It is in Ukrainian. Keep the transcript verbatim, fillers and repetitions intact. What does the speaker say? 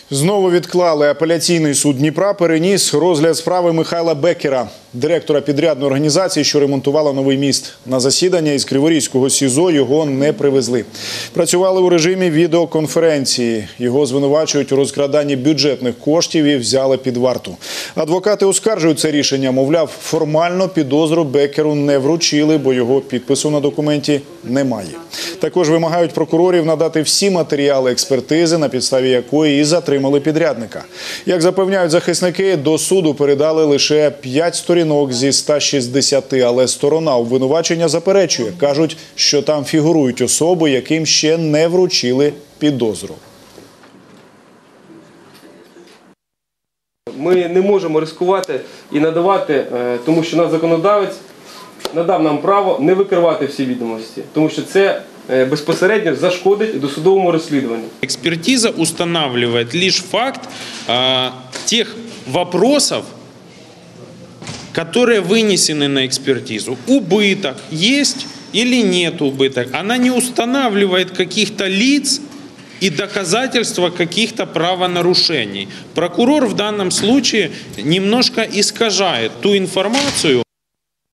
Знову відклали. Апеляційний суд Дніпра переніс розгляд справи Михайла Беккера, директора підрядної організації, що ремонтувала новий міст. На засідання із Криворізького СІЗО його не привезли. Працювали у режимі відеоконференції. Його звинувачують у розкраданні бюджетних коштів і взяли під варту. Адвокати оскаржують це рішення. Мовляв, формально підозру Беккеру не вручили, бо його підпису на документі немає. Також вимагають прокурорів надати всі матеріали експертизи, на підставі якої і затримали підрядника. Як запевняють захисники, до суду передали лише п'ять сторінок зі ста шістдесяти, але сторона обвинувачення заперечує. Кажуть, що там фігурують особи, яким ще не вручили підозру. Ми не можемо ризикувати і надавати, тому що наш законодавець надав нам право не викривати всі відомості, тому що це безпосередньо зашкодить досудовому розслідуванню. Экспертиза устанавливает лишь факт э, тех вопросов, которые вынесены на экспертизу. Убыток есть или нет убыток. Она не устанавливает каких-то лиц и доказательства каких-то правонарушений. Прокурор в данном случае немножко искажает ту информацию,